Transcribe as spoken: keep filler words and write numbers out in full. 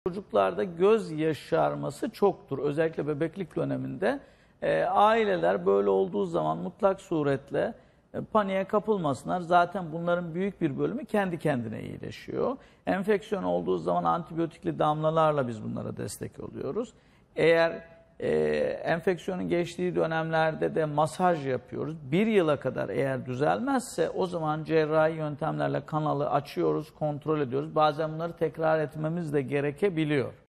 Çocuklarda göz yaşarması çoktur. Özellikle bebeklik döneminde e, aileler böyle olduğu zaman mutlak suretle e, paniğe kapılmasınlar. Zaten bunların büyük bir bölümü kendi kendine iyileşiyor. Enfeksiyon olduğu zaman antibiyotikli damlalarla biz bunlara destek oluyoruz. Eğer e, enfeksiyonun geçtiği dönemlerde de masaj yapıyoruz. Bir yıla kadar eğer düzelmezse o zaman cerrahi yöntemlerle kanalı açıyoruz, kontrol ediyoruz. Bazen bunları tekrar etmemiz de gerekebiliyor.